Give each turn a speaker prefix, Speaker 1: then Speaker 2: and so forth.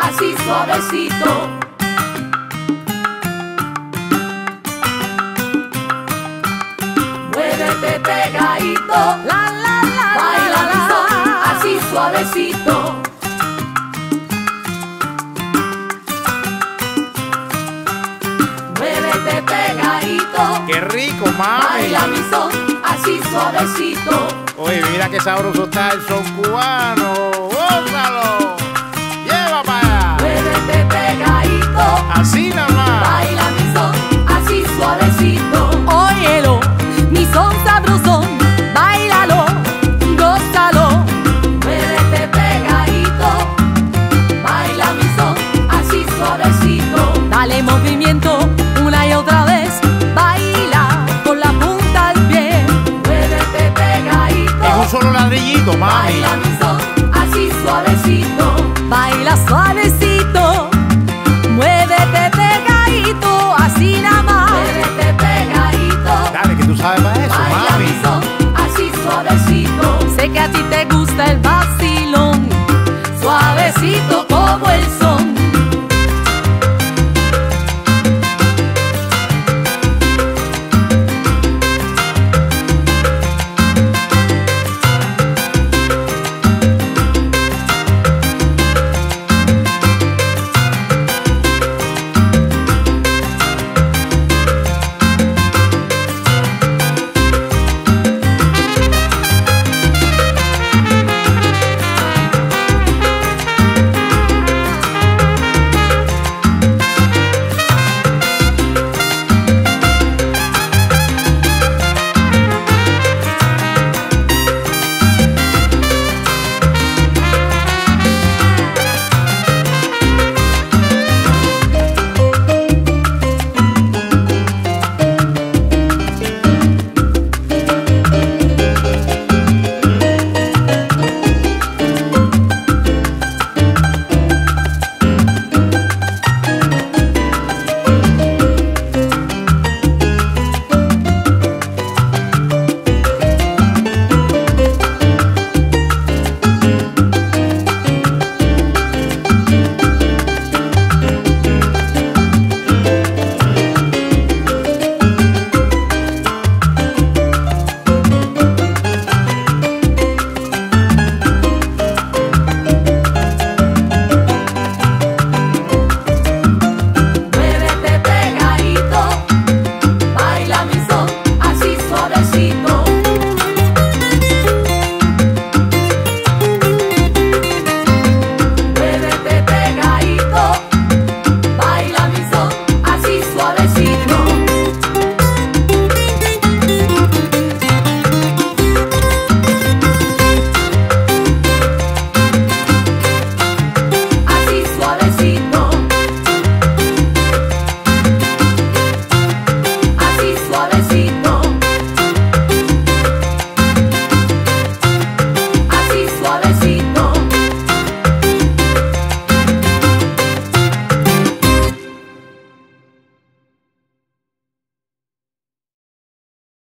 Speaker 1: así suavecito. Muévete pegadito, baila mi son, así suavecito. Muévete pegadito,
Speaker 2: ¡Qué rico, mami!
Speaker 1: baila mi son, así suavecito.
Speaker 2: Oye, mira qué sabroso está el son cubano. ¡Gózalo! ¡Lleva para allá!
Speaker 1: Muévete pegadito,
Speaker 2: Así nada más.
Speaker 1: baila mi son, así suavecito.
Speaker 3: Óyelo, mi son sabrosón, bailalo, gózalo.
Speaker 1: Muévete pegadito, baila mi son, así suavecito.
Speaker 3: Dale movimiento una y otra vez, baila con la punta del pie.
Speaker 1: Muévete pegadito,
Speaker 2: Es un solo ladrillito, mami.
Speaker 1: baila mi son, así suavecito.
Speaker 3: Baila suavecito, muévete pegadito, así nada más.
Speaker 1: Muévete pegadito,
Speaker 2: Dale, que tú sabes para eso,
Speaker 1: baila
Speaker 2: mami.
Speaker 1: mi son, así suavecito.
Speaker 3: Sé que a ti te gusta el vacilón, suavecito como el son.